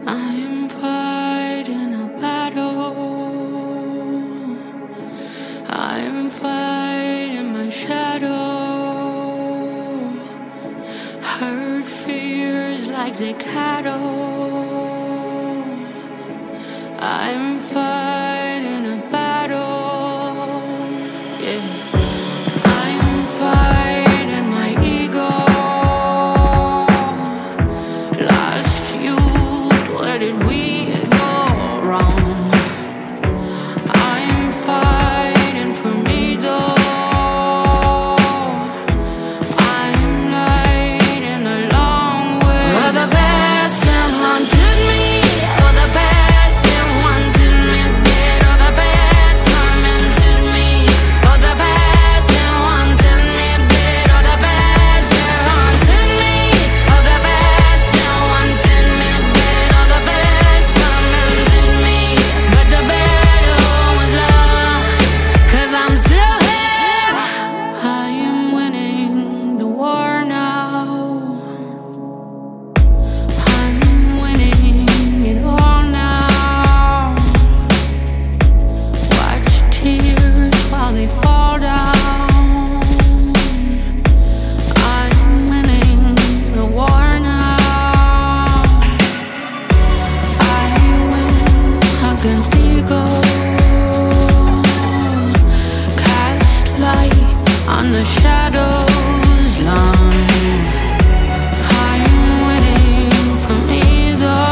I'm fighting a battle. I'm fighting my shadow. Hurt fears like the cattle. I'm fighting a battle. Yeah. I'm fighting my ego. Lost youth, where did we go wrong? I'm fighting for me though. I'm lighting a long way. Oh, the past has haunted me. Oh, the past it wanted me dead. Oh, the past tormented me. Oh, the past it wanted me dead. Oh, the past has haunted me. Oh, the past it wanted me dead. Oh, the past tormented me. But the battle was lost, 'cause I'm still here. I am winning the war now. I'm winning it all now. Watch tears while they fall down. I'm winning the war now. I win against ego. Cast light on the shadows long. I'm winning from either.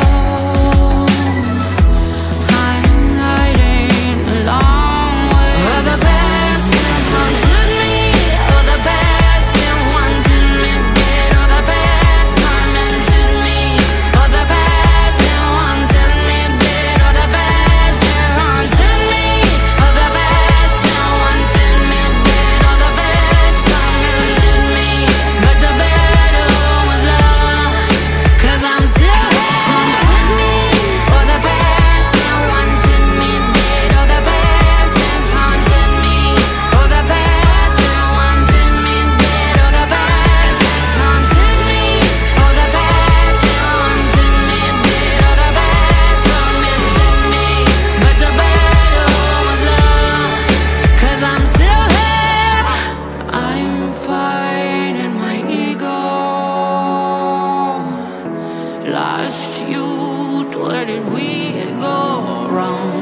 I'm lighting a long way. Oh, the past has haunted me. Oh, the past it wanted me dead. Oh, the past tormented me. Oh, the past it wanted me dead. Oh, the past has haunted me. Oh, the past it wanted me dead. Oh, the past tormented me. But the battle was lost, 'cause I'm still here. Oh, the past it wanted me dead. Oh, the past has haunted me. Oh, the past it wanted me dead. Oh, the past has haunted me. Oh, the past it wanted me dead. Oh, the past tormented me. But the battle was lost, 'cause I'm still here. I'm fighting my ego. Lost youth, where did we go wrong?